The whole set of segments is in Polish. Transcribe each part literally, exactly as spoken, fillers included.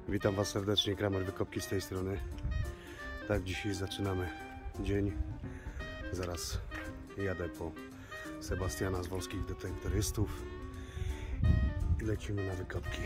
Witam Was serdecznie, Kramer Wykopki z tej strony. Tak, dzisiaj zaczynamy dzień. Zaraz jadę po Sebastiana z Wolskich Detektorystów i lecimy na wykopki.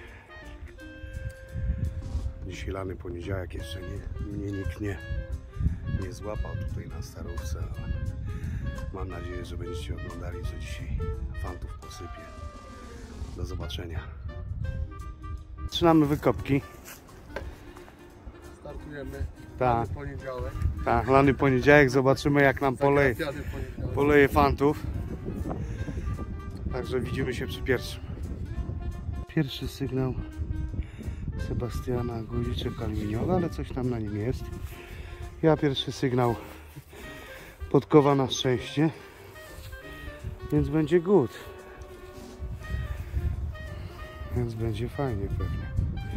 Dzisiaj lany poniedziałek, jeszcze nie, mnie nikt nie, nie złapał tutaj na Starówce, ale mam nadzieję, że będziecie oglądali, że dzisiaj fantów posypie. Do zobaczenia. Zaczynamy wykopki. Startujemy. Tak. Lany poniedziałek. Tak, lany poniedziałek, zobaczymy jak nam poleje, poleje fantów. Także widzimy się przy pierwszym. Pierwszy sygnał Sebastiana, guziczek aluminiowy, ale coś tam na nim jest. Ja pierwszy sygnał podkowa na szczęście, więc będzie good. Więc będzie fajnie pewnie.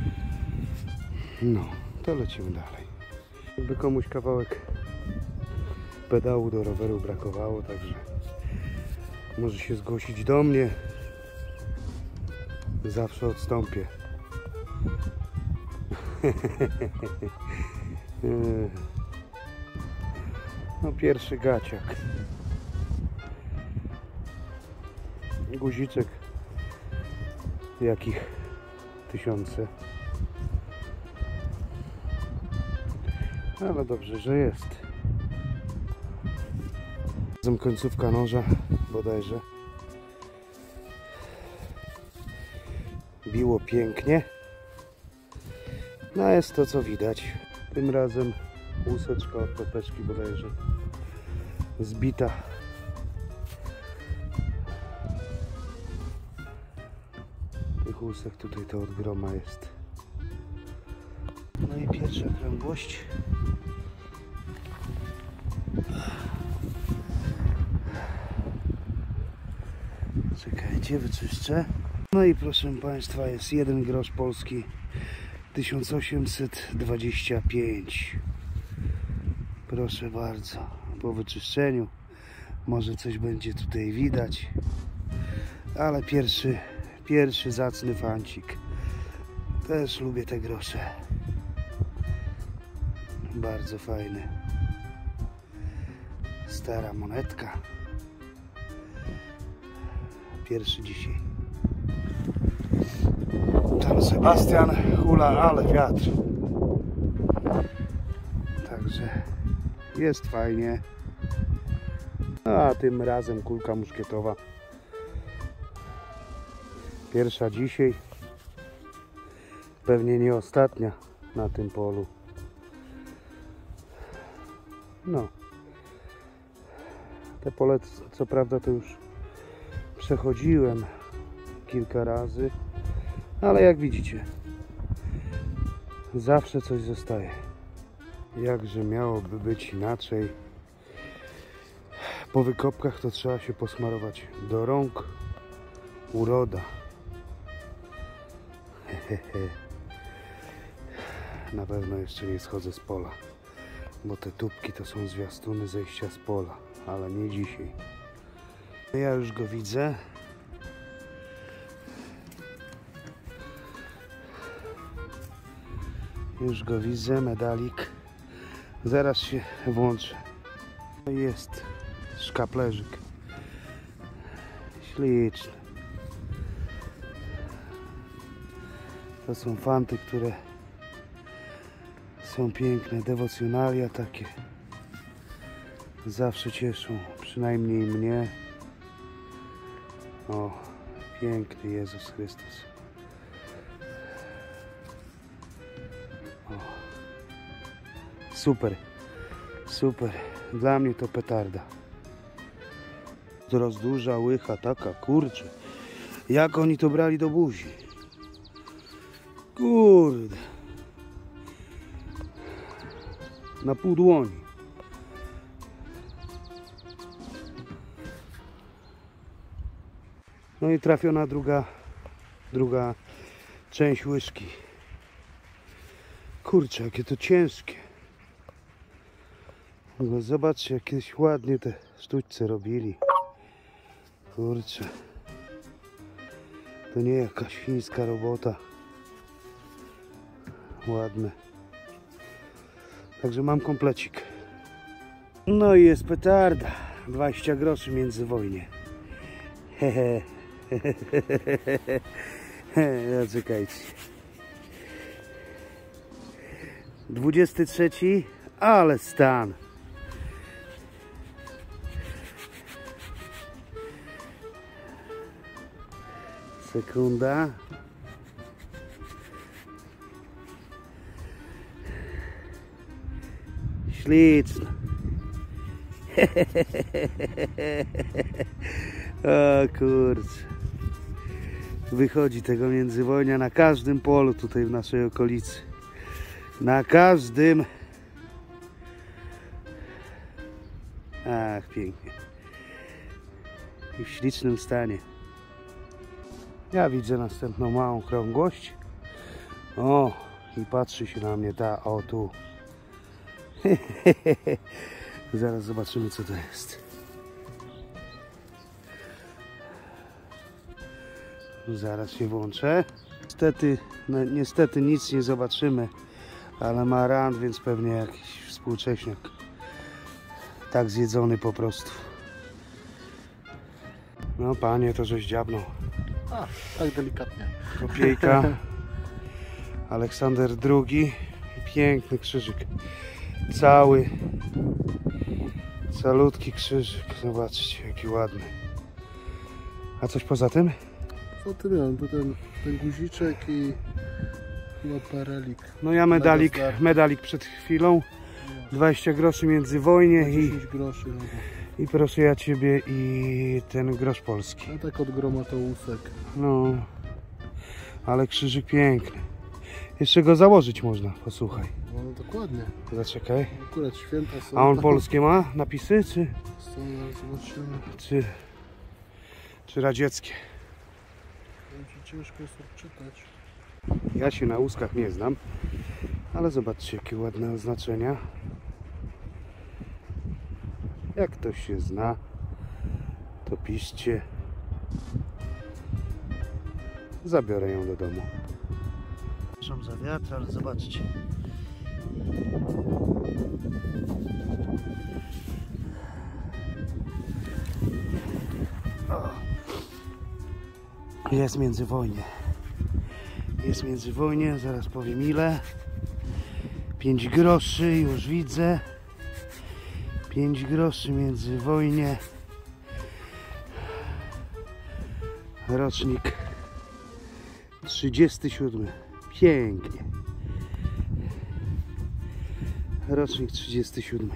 No, to lecimy dalej. Jakby komuś kawałek pedału do roweru brakowało, także może się zgłosić do mnie. Zawsze odstąpię. No, pierwszy gaciak. Guziczek. Jakich tysiące. Ale dobrze, że jest. Razem końcówka noża bodajże. Biło pięknie. No jest to, co widać. Tym razem łuseczka od topeczki bodajże zbita. Tych łusek tutaj to od groma jest. No i pierwsza krągłość. Czekajcie, wyczyszczę. No i proszę Państwa, jest jeden grosz polski, tysiąc osiemset dwadzieścia pięć. Proszę bardzo, po wyczyszczeniu może coś będzie tutaj widać, ale pierwszy, pierwszy zacny fancik. Też lubię te grosze. Bardzo fajny. Stara monetka. Pierwszy dzisiaj. Tam Sebastian hula, ale wiatr. Także jest fajnie. A tym razem kulka muszkietowa. Pierwsza dzisiaj. Pewnie nie ostatnia na tym polu. No. Te pole, co prawda, to już przechodziłem kilka razy, ale jak widzicie, zawsze coś zostaje. Jakże miałoby być inaczej? Po wykopkach to trzeba się posmarować do rąk. Uroda. Hehehe. Na pewno jeszcze nie schodzę z pola, bo te tubki to są zwiastuny zejścia z pola, ale nie dzisiaj. Ja już go widzę. Już go widzę, medalik. Zaraz się włączę. Jest szkaplerzyk. Śliczny. To są fanty, które są piękne, dewocjonalia takie. Zawsze cieszą, przynajmniej mnie. O, piękny Jezus Chrystus. O, super, super. Dla mnie to petarda. Rozduża łycha taka, kurczę. Jak oni to brali do buzi? Kurde. Na pół dłoni. No i trafiona druga, druga część łyżki. Kurczę, jakie to ciężkie. No zobaczcie, jakieś ładnie te sztućce robili. Kurczę. To nie jakaś chińska robota. ładne. Także mam komplecik. No i jest petarda. dwadzieścia groszy międzywojnie. Hehe. No czekajcie. dwudziesty trzeci, ale stan. Sekunda. Śliczna. O kurczę. Wychodzi tego międzywojnia na każdym polu tutaj w naszej okolicy. Na każdym. Ach, pięknie. I w ślicznym stanie. Ja widzę następną małą krągłość. O, i patrzy się na mnie ta, o tu. Zaraz zobaczymy, co to jest. Zaraz się włączę. Niestety, no, niestety nic nie zobaczymy, ale ma rand, więc pewnie jakiś współcześniak. Tak zjedzony po prostu. No panie, to żeś dziabnął. A, tak delikatnie. Kopiejka. Aleksander drugi. I piękny krzyżyk. Cały. Calutki krzyżyk. Zobaczcie, jaki ładny. A coś poza tym? Co ty miałem? Tu ten, ten guziczek i chyba parelik. No ja medalik, medalik przed chwilą. dwadzieścia groszy międzywojnie i, dziesięć groszy. No. i proszę ja ciebie i ten grosz polski. No tak od groma to łusek. No, ale krzyżyk piękny. Jeszcze go założyć można, posłuchaj. No dokładnie. Zaczekaj. Akurat święta są. A on polskie ma napisy, czy, Są, zobaczymy. czy, czy radzieckie? Ciężko jest odczytać. Ja się na łuskach nie znam, ale zobaczcie, jakie ładne oznaczenia. Jak ktoś się zna, to piszcie. Zabiorę ją do domu. Przepraszam za wiatr, ale zobaczcie. Jest międzywojnie. Jest międzywojnie, zaraz powiem ile. pięć groszy, już widzę. pięć groszy międzywojnie. Rocznik trzydziesty siódmy. Pięknie. Rocznik trzydziesty siódmy.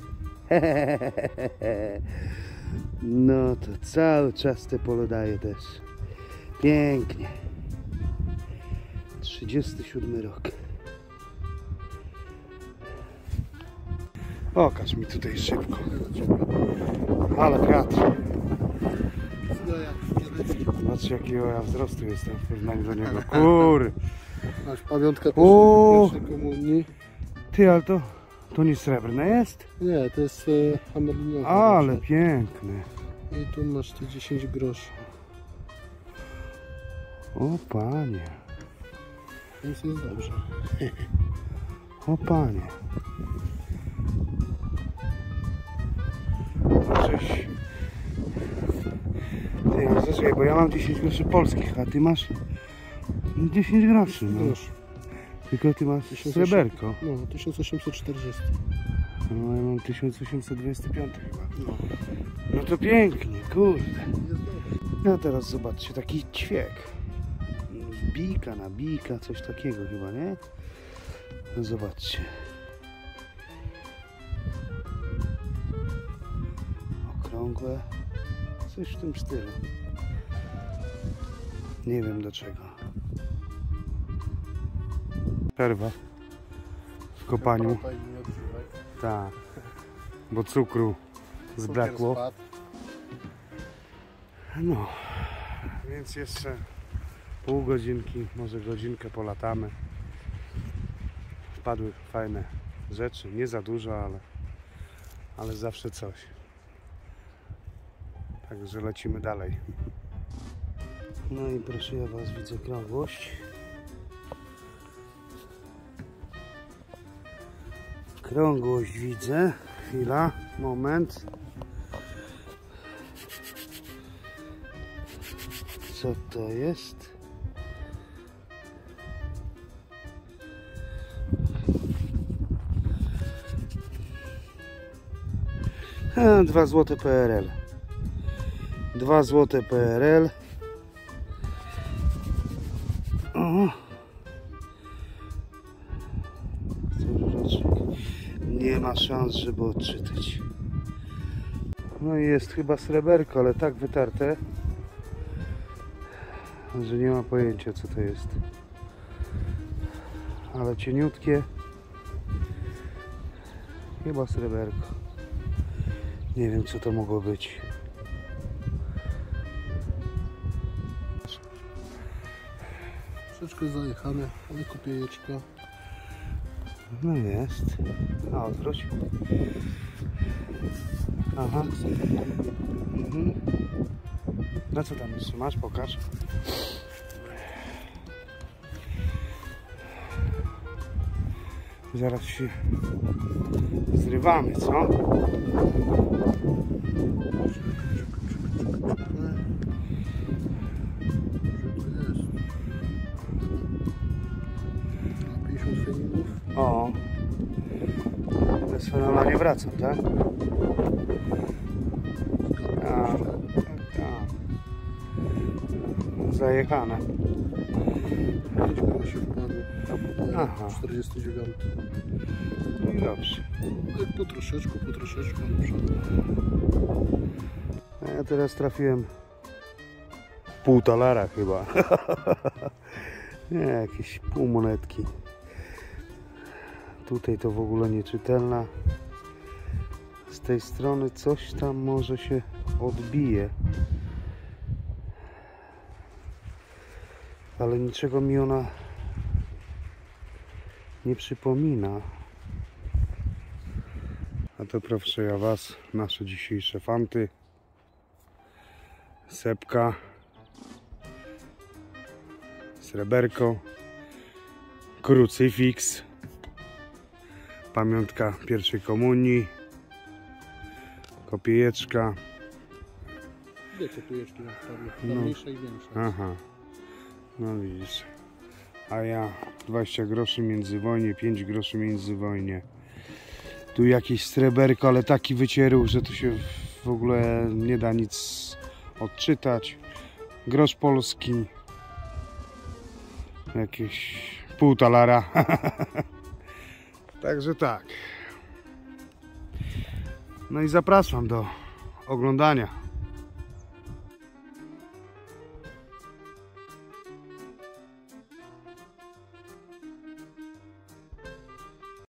No to cały czas te pole daje też. Pięknie. trzydziesty siódmy rok. Pokaż mi tutaj szybko. Ale wiatr. Zobaczcie, jakiego ja wzrostu jestem w porównaniu do niego. Kur. Masz pamiątka też O! pierwszej komunii. Ty, ale to, to nie srebrne jest? Nie, to jest e, hamerliniowe. Ale piękne. I tu masz te dziesięć groszy. O panie. Więc jest dobrze. O panie. Cześć. Ty, no zaczekaj, bo ja mam dziesięć groszy polskich, a ty masz dziesięć groszy, no. Grosz. Tylko ty masz sreberko. No, tysiąc osiemset czterdzieści. No, ja mam tysiąc osiemset dwadzieścia pięć chyba. No. No to pięknie, kurde. Jest dobrze. No teraz zobaczcie, taki ćwiek. Bijka na bijka, coś takiego chyba, nie? No zobaczcie. Okrągłe. Coś w tym stylu. Nie wiem do czego. Przerwa w kopaniu. Tak. Bo cukru zbrakło. No. Więc jeszcze pół godzinki, może godzinkę polatamy. Wpadły fajne rzeczy. Nie za dużo, ale, ale zawsze coś. Także lecimy dalej. No i proszę ja was, widzę krągłość. Krągłość widzę. Chwila, moment. Co to jest? A, dwa złote P R L. Dwa złote P R L. O. Nie ma szans, żeby odczytać. No i jest chyba sreberko, ale tak wytarte, że nie ma pojęcia, co to jest. Ale cieniutkie. Chyba sreberko. Nie wiem, co to mogło być. Troszeczkę zajechane, ale kopiejeczka. No jest. A odwróć. Aha. Mhm. No co tam jeszcze masz? Pokaż. Zaraz się zrywamy, co? O, bez fenola nie wracam, tak? Tak, tak. Zajechane. się wpadło. Aha. czterdzieści dziewięć. No i dobrze. Tak po troszeczku, po troszeczku do przodu. A ja teraz trafiłem pół talara chyba. Nie, jakieś pół monetki. Tutaj to w ogóle nieczytelna. Z tej strony coś tam może się odbije. Ale niczego mi ona nie przypomina. A to proszę ja was, nasze dzisiejsze fanty. Sepka. Sreberko. Krucyfiks. Pamiątka pierwszej komunii. Kopiejeczka. Dwie kopiejeczki na prawie. No. Mniejsza i większa. Aha. No widzisz. A ja dwadzieścia groszy międzywojnie, pięć groszy międzywojnie. Tu jakieś sreberko, ale taki wycieruch, że tu się w ogóle nie da nic odczytać. Grosz polski. Jakieś pół talara. Także tak. No i zapraszam do oglądania.